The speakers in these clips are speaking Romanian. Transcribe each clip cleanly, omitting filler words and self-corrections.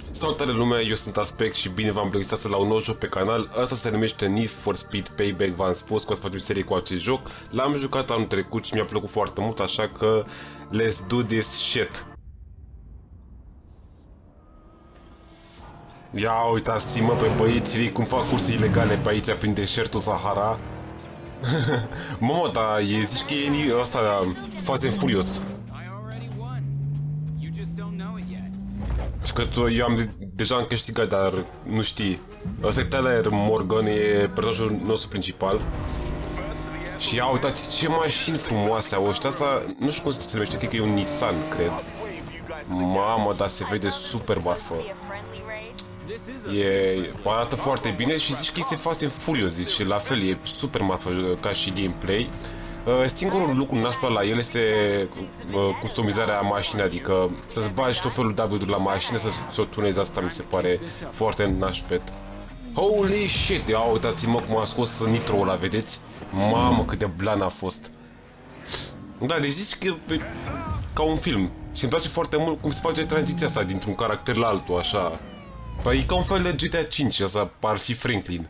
Salutare lumea, eu sunt Aspect și bine v-am registrat la un nou joc pe canal. Asta se numește Need for Speed Payback, v-am spus că o să facem serie cu acest joc. L-am jucat anul trecut și mi-a plăcut foarte mult, așa că let's do this shit. Ia uitați mă pe băieții cum fac curse ilegale pe aici prin deșertul Sahara. Mă, dar zici că e ăsta Fast and Furious. Și că deja am câștigat, dar nu știi. Ăsta e Tyler Morgan, e personajul nostru principal. Și ia uitați ce mașini frumoase au ăștia. Asta, nu știu cum se numește, cred că e un Nissan, cred. Mamă, dar se vede super marfă. Arată foarte bine și zici că este Fast and Furious, zici, și la fel e super marfă ca și gameplay. Singurul lucru nașpa la el este customizarea mașinii, adică să-ți bagi tot felul de upgrade-uri la mașină, să-ți o tunezi, asta mi se pare foarte nașpet. Holy shit! Ia uitați-mă cum a scos nitro-ul ăla, vedeți? Mamă, cât de blan a fost! Da, deci zici că e ca un film și îmi place foarte mult cum se face tranziția asta dintr-un caracter la altul, așa. Păi e ca un fel de GTA 5, asta ar fi Franklin.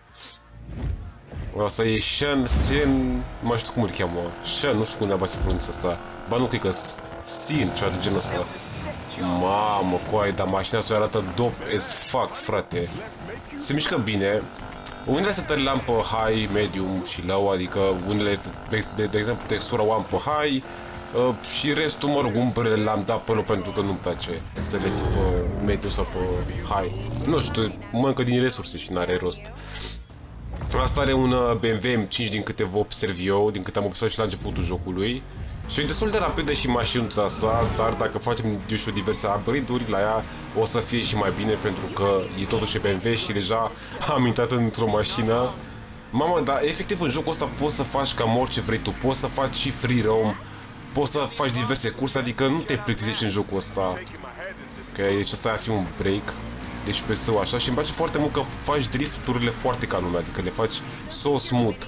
Asta e Sean, nu mai știu cum îl cheamă. Sean, nu știu cum neapărat se pronunță asta. Ba nu, cred că Sin, ceva de genul ăsta. Mamă, coai, dar mașina asta arată dope as fuck, frate. Se mișcă bine. Unele setările am pe high, medium și low, adică unele, de exemplu, textura o am pe high. Și restul, mă rog, umbrele le-am dat pe loc pentru că nu-mi place să le țin pe medium sau pe high. Nu știu, mănâncă din resurse și n-are rost. Asta are un BMW M5 din câte vă observ eu, din câte am observat și la începutul jocului. Și e destul de rapidă și mașinuța asta, dar dacă facem, eu știu, diverse upgrade-uri la ea, o să fie și mai bine, pentru că e totuși BMW și deja am intrat într-o mașină. Mamă, dar efectiv în jocul ăsta poți să faci cam orice vrei tu, poți să faci și free roam, poți să faci diverse curse, adică nu te plictisești în jocul ăsta. Ok, deci ăsta ar fi un break. Deci pe său așa și îmi place foarte mult că faci drifturile foarte ca lumea, adică le faci so smooth.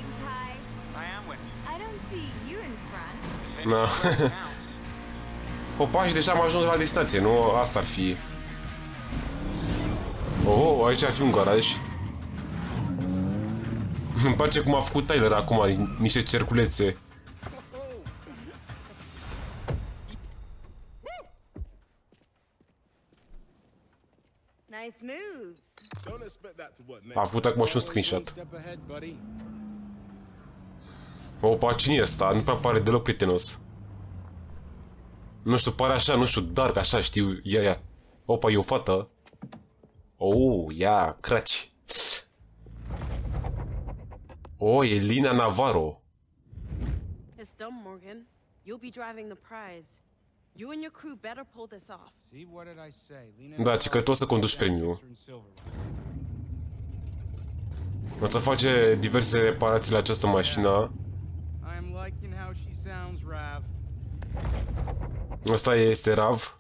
Na. Hopa, și deja am ajuns la destinație, nu? Asta ar fi. Oh, aici ar fi un garaj. Îmi place cum a făcut Tyler acum, niște cerculețe. A făcut acum și un screenshot. Opa, cine e ăsta? Nu prea pare deloc prietenos. Nu știu, pare așa, nu știu, dark, așa, știu, ia. Opa, e o fată. Oh, ia, craci. Oh, e Lina Navarro. It's done, Morgan. You'll be driving the prize. You and your crew better pull this off. See, what did I say? Da, ci că tu o să conduci premiul. O să face diverse reparații la această mașină. Asta este Rav.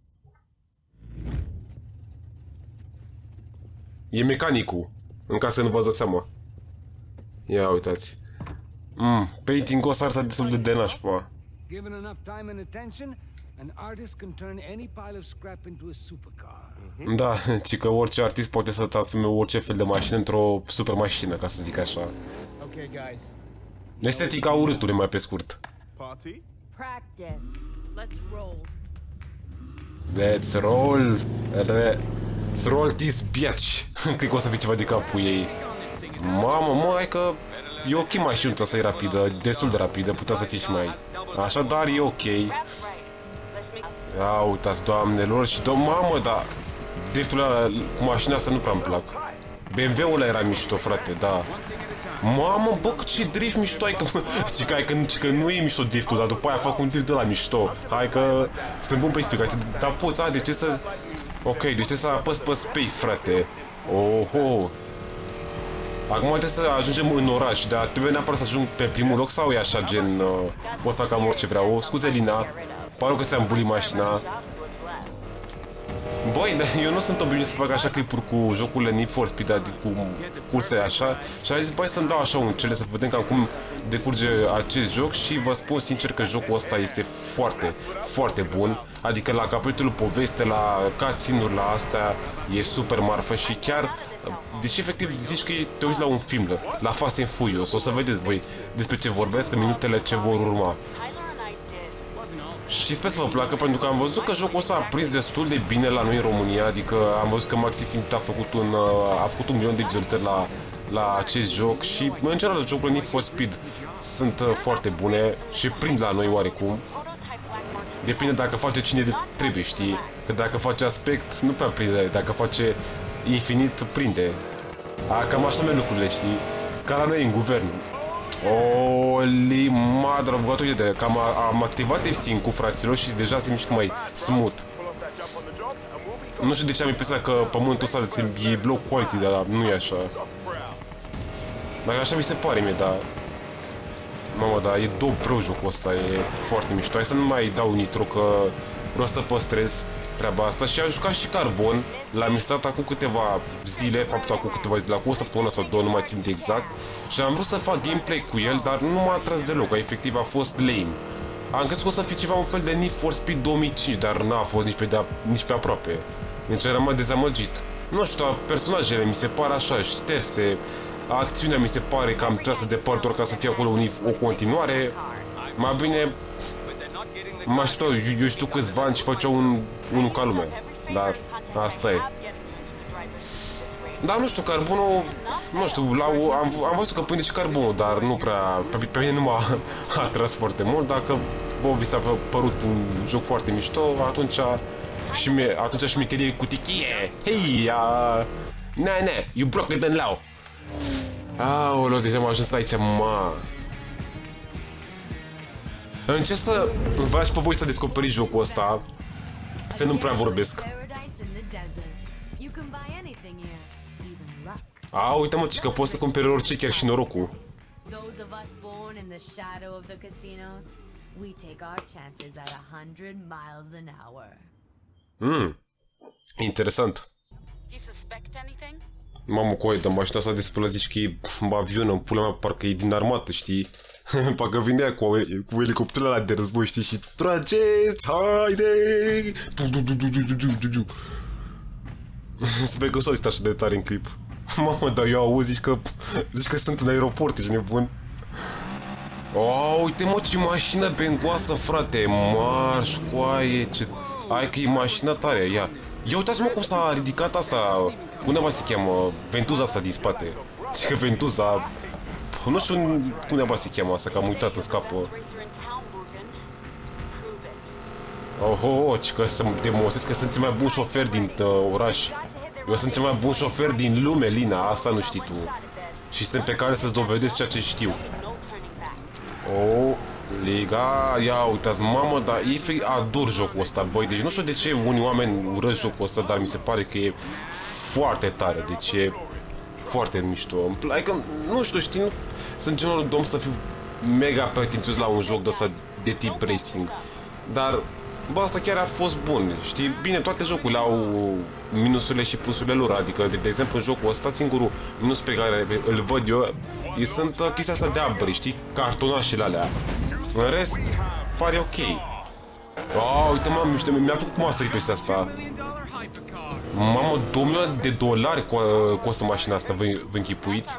E mecanicul, în caz să nu vă dați seama. Ia uitați. Painting-ul ăsta arată destul de nașpa. Given enough time and attention, an artist can turn any pile of scrap into a supercar. Da, ci că orice artist poate să transforme orice fel de mașină într-o super mașină, ca să zic așa. Okay, guys. Estetica urâtului, mai pe scurt. Practice. Let's roll. Let's roll. Let's roll this bitch. Cred că o să fie ceva de capul ei. Mamă, mă, hai că e ok mașinuța asta, e rapidă, destul de rapidă, putea să fie și mai... Așa, dar e ok. Ia uitați, doamnelor și mamă, dar driftul ăla cu mașina asta nu prea-mi plac. BMW-ul ăla era mișto, frate, da. Mamă, bă, ce drift mișto ai, că nu e mișto driftul, dar după aia fac un drift de la mișto. Hai că sunt bun pe explicație, dar poți, de ce să... Ok, de ce să apăs pe space, frate? Oho. Acum trebuie să ajungem în oraș, dar trebuie neapărat să ajung pe primul loc sau e așa, gen... pot să fac cam orice vreau. Scuze, Lina, pare că ți-am bulit mașina. Băi, dar eu nu sunt obișnuit să fac așa clipuri cu jocurile Need for Speed, adică cu curse așa. Și am zis, băi, să-mi dau așa un cele să vedem cam cum decurge acest joc. Și vă spun sincer că jocul ăsta este foarte, foarte bun. Adică la capitolul poveste, la cutscene-uri, la astea, e super marfă și chiar... Deci efectiv zici că te uiți la un film, la Fast and Furious. O să vedeți voi despre ce vorbesc în minutele ce vor urma. Și sper să vă placă, pentru că am văzut că jocul ăsta a prins destul de bine la noi în România. Adică am văzut că Maxi Film a făcut un milion de vizualizări la acest joc. Și în general jocurile Need for Speed sunt foarte bune și prind la noi oarecum. Depinde dacă face cine trebuie, știi? Că dacă face Aspect nu prea prinde, dacă face Infinite prinde. Cam așa merg lucrurile, știi? Ca la noi în guvern. Oli madre, am făcut o idee, că am activat F5 cu fraților și deja se mișcă mai smooth. Nu știu de ce am impresia că pământul ăsta e low quality, dar nu e așa. Dar așa mi se pare mie, dar... Mamă, dar e dope rău jocul ăsta, e foarte mișto. Hai să nu mai dau nitro, că vreau să păstrez treaba asta. Și am jucat și Carbon, l-am instalat acum câteva zile, faptul acum câteva zile, acum o săptămână sau două, nu mai țin de exact. Și am vrut să fac gameplay cu el, dar nu m-a atras deloc, efectiv a fost lame. Am crezut că o să fie ceva un fel de Need for Speed 2005, dar n-a fost nici pe aproape. Deci eram mai dezamăgit. Nu știu, personajele mi se par așa, șterse. Acțiunea mi se pare că am trasă de păr doar ca să fie acolo o continuare. Mai bine mă așteptau, eu știu câțiva ani și făceau unul ca lumea. Dar asta e. Dar nu știu, Carbonul, nu știu, am văzut că prinde și Carbonul, dar nu prea, pe mine nu m-a atras foarte mult. Dacă vouă vi s-a părut un joc foarte mișto, atunci șmecherie cu tichie. Hei, you broke it and low. Aoleu, deja m-a ajuns aici, Încerc să vă lași pe voi să descoperiți jocul ăsta, să nu prea vorbesc. Uite mă, că poți să cumperi orice, chiar și norocul. Interesant. Mamă, coi, dar mașina asta de spălă zici că e avion, în pula mea, parcă e din armată, știi? Parcă vine cu elicopterul ăla de război, știi? Și trageți, haide! Sper că o să auzi așa de tare în clip. Mamă, dar eu auzi, zici că sunt în aeroport, ești nebun? Uite mă, ce mașină bengoasă, frate! Marș, coaie, ce... Hai că e mașina tare, ia uitați-mă cum s-a ridicat asta. Undeva se cheamă Ventuza asta din spate. Și că Ventuza... Nu știu cum neba se cheamă asta, că am uitat în scapă. Ci că să demonstrez că sunt cel mai bun șofer din oraș. Eu sunt cel mai bun șofer din lume, Lina, asta nu știi tu. Și sunt pe care să-ți dovedesc ceea ce știu. Liga, ia uitați, mamă, dar e ador jocul ăsta, băi, deci nu știu de ce unii oameni urăsc jocul ăsta, dar mi se pare că e foarte tare, deci e foarte mișto. Adică, nu știu, știi, sunt genul de om să fiu mega pretențios la un joc de ăsta de tip racing, dar, bă, asta chiar a fost bun, știi, bine, toate jocurile au minusurile și plusurile lor, adică, de exemplu, în jocul ăsta, singurul minus pe care îl văd eu, sunt chestia asta de abri, știi, cartonașele alea. În rest, pare ok. Uite, mamă, mi-a plăcut cum a sărit peste asta. Mamă, $2.000.000 costă mașina asta, vă închipuiți?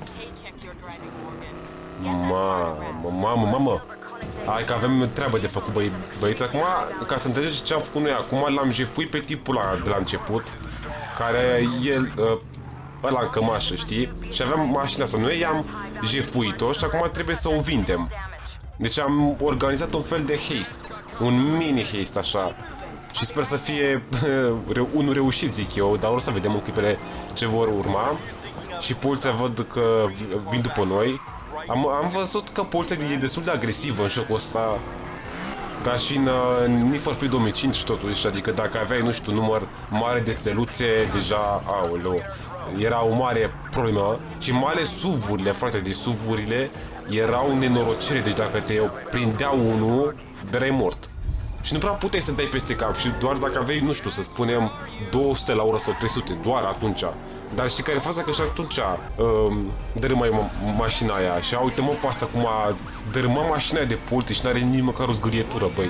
Mamă. Hai că avem treabă de făcut, băieți. Acum, ca să înțelegeți ce am făcut noi acum, l-am jefuit pe tipul ăla de la început, care e ăla în cămașă, știi? Și aveam mașina asta, noi i-am jefuit-o și acum trebuie să o vindem. Deci am organizat un fel de haste, un mini haste așa. Și sper să fie unul reușit, zic eu, dar o să vedem în clipele ce vor urma. Și poliția văd că vin după noi. Am văzut că poliția e destul de agresivă în jocul ăsta, ca și în Need for Speed 2005 totuși, adică dacă aveai, nu știu, număr mare de steluțe, deja, aoleu, era o mare problemă. Și mai ales SUV-urile, frate, deci SUV-urile erau nenorocire, deci dacă te prindea unul, erai mort. Și nu prea puteai să dai peste cap și doar dacă aveai, nu știu, să spunem 200 la oră sau 300, doar atunci. Dar și care faza că și atunci dărâmai mașina aia. Și uite mă pe asta cum a dărâmat mașina aia de poliție și n-are nici măcar o zgârietură, băi.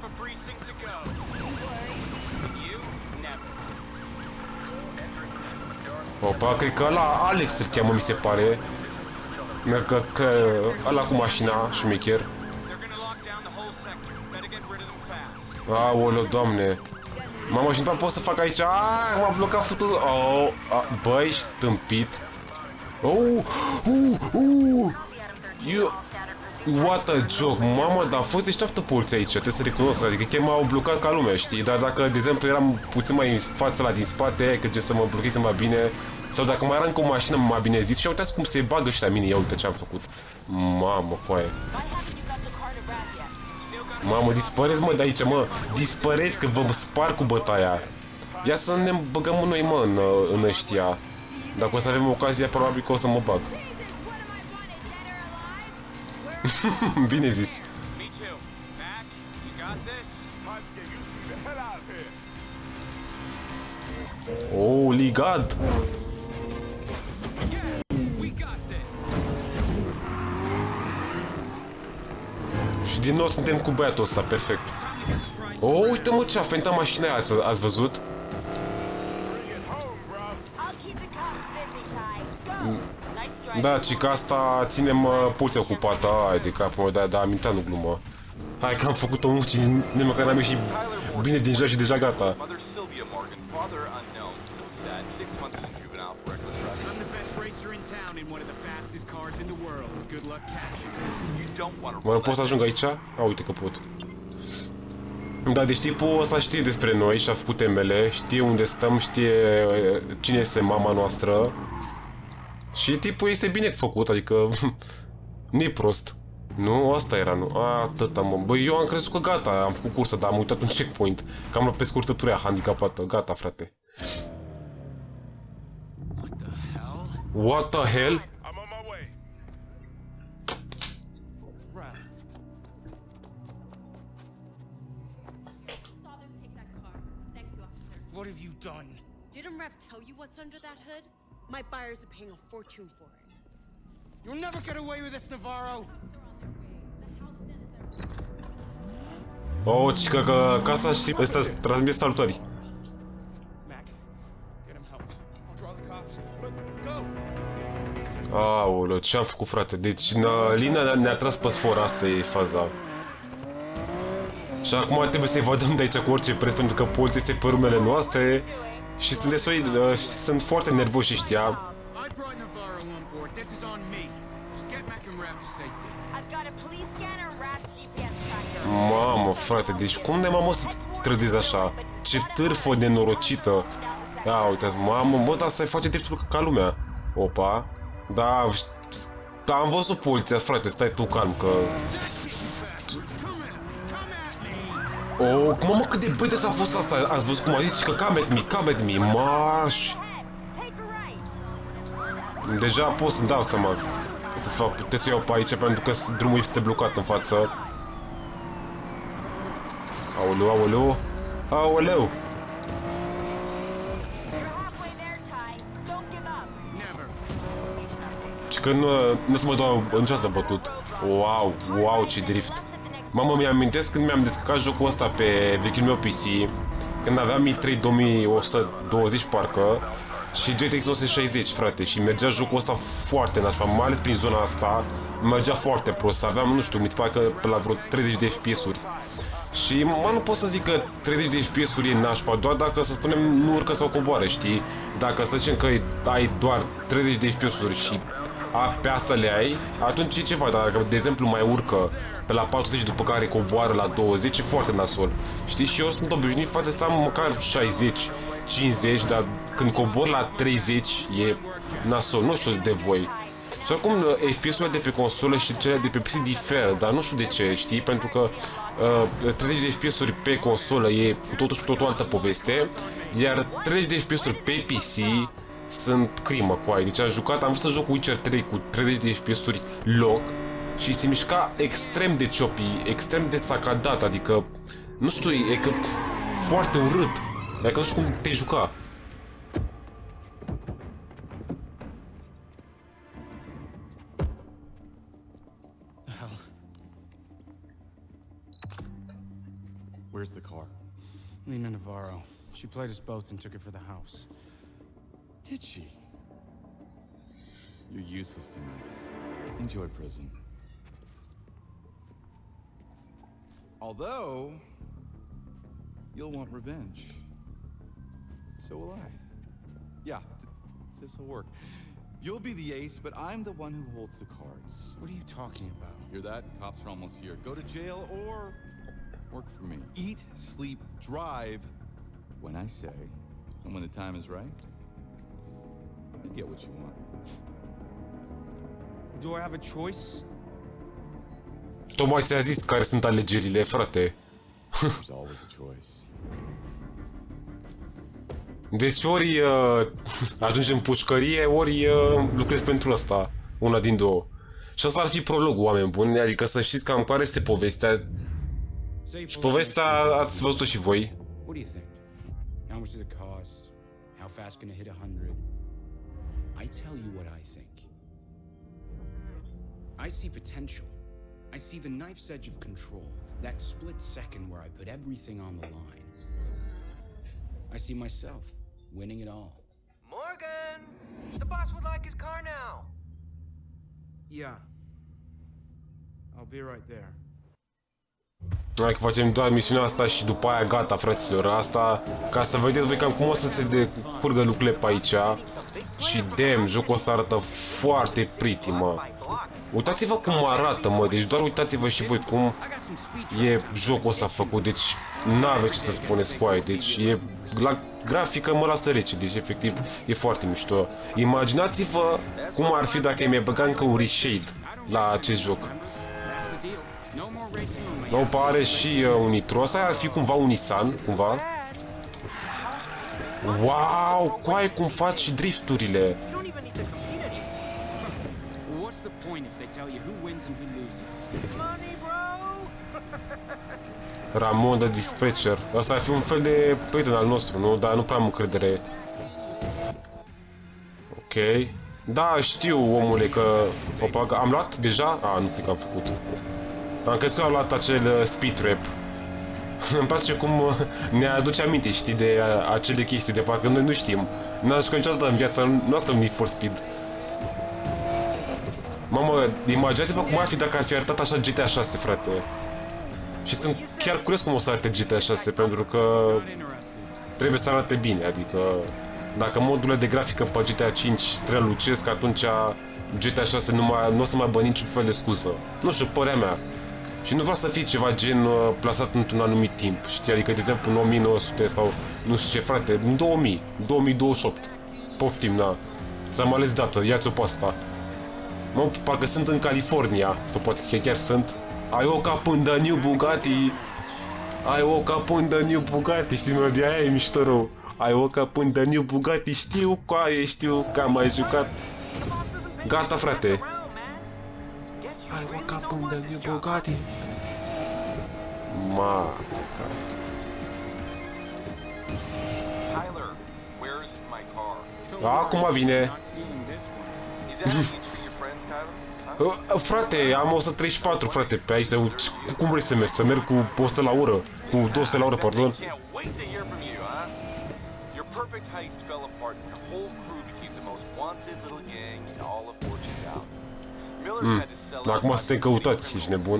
Opa, cred că ăla Alex îl cheamă, mi se pare. Că ăla cu mașina, șmecher. Aoleo, doamne. Mamă, și nu pot să fac aici. M-a blocat futul. Băi, stâmpit. What a joke. Mamă, dar a fost deșteaptă poliția aici, trebuie să recunosc. Adică chiar m-au blocat ca lumea, știi? Dar dacă, de exemplu, eram puțin mai în față la din spate, că ce să mă blocheze mai bine, sau dacă mai eram cu o mașină mai bine zis, și uitați cum se bagă și la mine. Ia uite ce am făcut. Mamă, coaie. Mamă, dispăreți, mă, de aici, mă. Dispăreți, că vă spar cu bătaia. Ia să ne băgăm noi, mă, în ăștia. Dacă o să avem ocazia, probabil că o să mă bag. Bine zis. Holy God! Și din nou suntem cu băiatul ăsta, perfect. Uite mă ce a fentat mașina aia, ați văzut? Da, cica asta ținem poliția ocupată. Hai de capul meu, da, amintea, nu glumă. Hai că am făcut-o muci, nimeni că n-am ieșit bine din joc și deja gata. Mă, pot să ajung aici? Uite că pot. Da, deci tipul ăsta știe despre noi și a făcut temele, știe unde stăm, știe cine este mama noastră. Și tipul este bine făcut, adică nu-i prost. Nu, asta era, nu. Atâta, mă. Băi, eu am crezut că gata, am făcut cursă, dar am uitat un checkpoint. Că am luat pe scurtătura handicapată. Gata, frate. What the hell? What have you done? Didn't Rev tell you what's under that hood? My buyers are paying a fortune for it. You'll never get away with this, Navarro! Cică că casa și ăsta transmit salutări. Mac, get him help. I'll draw the cops. Go! Aoleu, ce am făcut, frate? Deci Lina ne-a tras pe sfor, asta e faza. Și acum trebuie să evadăm de aici cu orice preț, pentru că poliția este pe urmele noastre. Și sunt foarte nervoși ăștia. Mamă, frate, deci cum ne mamă să trădezi așa? Ce târfă nenorocită. Ia uitați, mamă, bă, dar asta-i face dreptul ca lumea. Opa. Da, am văzut poliția, frate, stai tu calm, că... Mamă, cât de băides a fost asta. Ați văzut cum a zis? Că come at me, marș. Deja pot să-mi dau seama. Puteți să iau pe aici, pentru că drumul este blocat în față. Aoleu, aoleu. Aoleu. Și că nu se mă dau niciodată bătut. Wow, ce drift. Mamă, mi-amintesc când mi-am descărcat jocul ăsta pe vechiul meu PC, când aveam i3 2120 parcă și GTX 960, frate, și mergea jocul ăsta foarte nașpa, mai ales prin zona asta, mergea foarte prost, aveam, nu știu, mi se pare că pe la vreo 30 de FPS-uri. Și, mă, nu pot să zic că 30 de FPS-uri e nașpa, doar dacă, să spunem, nu urcă sau coboară, știi? Dacă să zicem că ai doar 30 de FPS-uri și pe asta le ai, atunci e ceva, dar dacă, de exemplu, mai urcă pe la 40 după care coboară la 20, e foarte nasol. Știi? Și eu sunt obișnuit, frate, să am măcar 60, 50, dar când cobor la 30 e nasol, nu știu de voi. Și acum FPS-urile de pe consolă și cele de pe PC diferă, dar nu știu de ce, știi? Pentru că 30 de FPS-uri pe consolă e cu totul și totul altă poveste, iar 30 de FPS-uri pe PC sunt crimă cu aia. Deci am vrut să joc Witcher 3 cu 30 de FPS-uri loc și se mișca extrem de choppy, extrem de sacadat, adică Nu știu, e că foarte urât. E că nu știu cum te-ai juca. Where's the car? Lena Navarro. She played us both and took it for the house. Did she? You're useless to me. Enjoy prison. Although, you'll want revenge. So will I. Yeah, this'll work. You'll be the ace, but I'm the one who holds the cards. What are you talking about? Hear that? Cops are almost here. Go to jail or work for me. Eat, sleep, drive when I say, and when the time is right, you get what you want. Do I have a choice? Tocmai ți-a zis care sunt alegerile, frate. There's always a choice. Deci ori ajungi în pușcărie, ori lucrezi pentru asta. Una din două. Și asta ar fi prologul, oameni buni. Adică să știți cam care este povestea. Și povestea ați văzut-o și voi. What do you think? How much does it cost? How fast can it hit 100? I tell you what I think. I see potential. I see the knife's edge of control. That split second where I put everything on the line. I see myself winning it all. Morgan! The boss would like his car now. Yeah. I'll be right there. Hai că facem doar misiunea asta și după aia gata, fraților. Asta, ca să vedeți voi cam cum o să se decurgă lucrurile pe aici. Și damn, jocul ăsta arată foarte pretty, mă. Uitați-vă cum arată, mă, deci doar uitați-vă și voi cum e jocul ăsta făcut, deci n-aveți ce să spuneți cu aia, deci e, la grafică mă lasă rece, deci efectiv e foarte mișto. Imaginați-vă cum ar fi dacă mi-ai băgat încă un reshade la acest joc. Nu pare și un Nitro, ăsta ar fi cumva un Nissan, cumva. Wow, coaie cum faci și drifturile. Ramon the Dispatcher. Asta ar fi un fel de prieten al nostru, nu? Dar nu prea am încredere. Ok. Da, știu, omule, că... Opa, am luat deja? A, nu cred că am făcut. Am crezut că am luat acel speed trap. Îmi place cum ne aduce aminte, știi, de acele chestii, de parcă noi nu știm. N-am jucat niciodată în viața noastră Need for Speed. Mamă, imaginați-vă cum ar fi dacă ar fi arătat așa GTA 6, frate. Și sunt chiar curios cum o să arate GTA 6, pentru că trebuie să arate bine, adică dacă modurile de grafică pe GTA 5 strălucesc, atunci GTA 6 nu o să mai bă niciun fel de scuză. Nu știu, părerea mea. Și nu vreau să fie ceva gen plasat într-un anumit timp, știi, adică de exemplu în 1900 sau nu știu ce, frate, în 2000, 2028. Poftim, na. Ți-am ales dată, ia-ți-o pe asta. Mă, parcă sunt în California, sau poate chiar sunt. I woke up in the new Bugatti. I woke up in the new Bugatti. Știi, melodia aia e mișto rău. I woke up in the new Bugatti. Știu, coaie, știu că am mai jucat. Gata, frate. I woke up in the new Bugatti. Ma. Tyler, where's my car? Acum vine. Frate, am 134, frate, pe aici. Cum vrei să mergi? Să merg cu 100 la oră? Cu 200 la oră, pardon? Acum suntem căutați, ești nebun.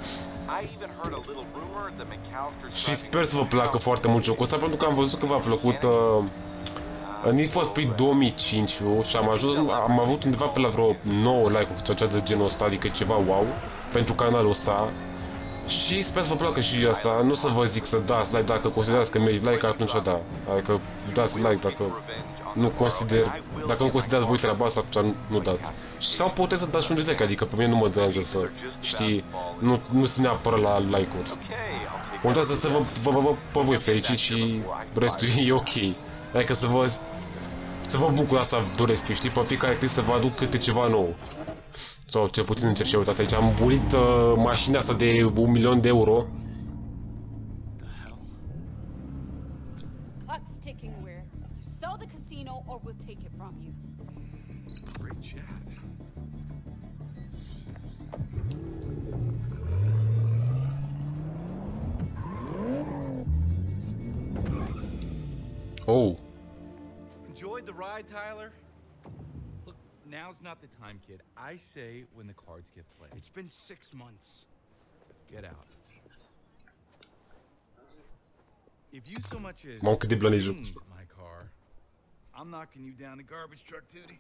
Și sper să vă placă foarte mult jocul ăsta, pentru că am văzut că v-a plăcut Need for Speed 2005 și am avut undeva pe la vreo 9 like-uri sau ceva de genul ăsta, adică ceva wow pentru canalul ăsta. Și sper să vă placă și asta, nu să vă zic să dați like dacă considerați că mergi like, atunci da. Adică dați like dacă nu considerați voi treaba asta, atunci nu dați. Sau puteți să dați și un dislike, adică pe mine nu mă deranjează, știi, nu ține neapărat la like-uri. Contează să vă pe voi fericiți și restul e ok. Adică să vă bucur, asta doresc, știi, pe fiecare timp să vă aduc câte ceva nou. Sau cel puțin încerc și uitați aici, am burit mașina asta de 1.000.000 de euro. now or we'll take it from you. Great chat. Oh. Enjoyed the ride, Tyler? Look, now's not the time, kid. I say when the cards get played. It's been 6 months. Get out. If you so much as Mamă, cât de blan e jocul dinged ăsta. my car, I'm knocking you down the garbage truck, Tootie.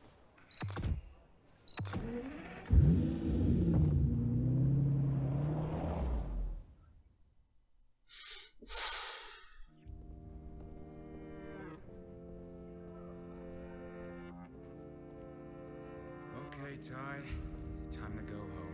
Okay, Ty. Time to go home.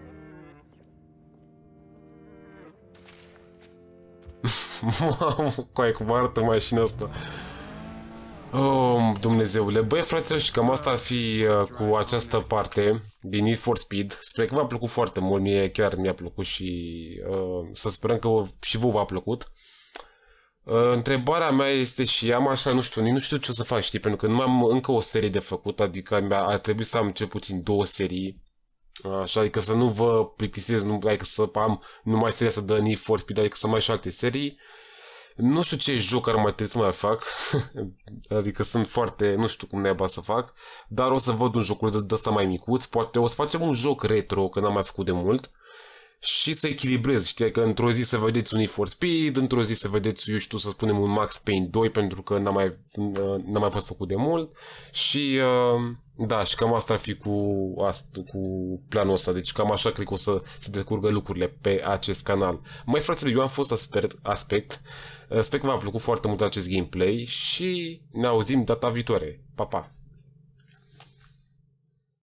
Mamă, coaie, cum arată mașina asta. Oh, Dumnezeule. Băi, fraților, și cam asta ar fi cu această parte din Need for Speed. Sper că v-a plăcut foarte mult. Mie chiar mi-a plăcut și să sperăm că și vouă v-a plăcut. Întrebarea mea este și am așa, nu știu ce o să fac, știi, pentru că nu am încă o serie de făcut, adică ar trebui să am cel puțin 2 serii. Așa, adică să nu vă plictisez, adică să am numai seria să dă Need for Speed, adică să mai am și alte serii. Nu știu ce joc ar mai trebui să mai fac, adică sunt foarte, nu știu cum naiba să fac, dar o să văd un jocul de ăsta mai micuț, poate o să facem un joc retro, că n-am mai făcut de mult, și să echilibrez, știi, că într-o zi să vedeți un Need for Speed, într-o zi să vedeți, eu știu, să spunem un Max Payne 2, pentru că n-am mai fost făcut de mult, și da, și cam asta ar fi cu planul ăsta, deci cam așa cred că o să se decurgă lucrurile pe acest canal. Măi, fraților, eu am fost Aspect, sper că v-a plăcut foarte mult acest gameplay și ne auzim data viitoare. Pa, pa!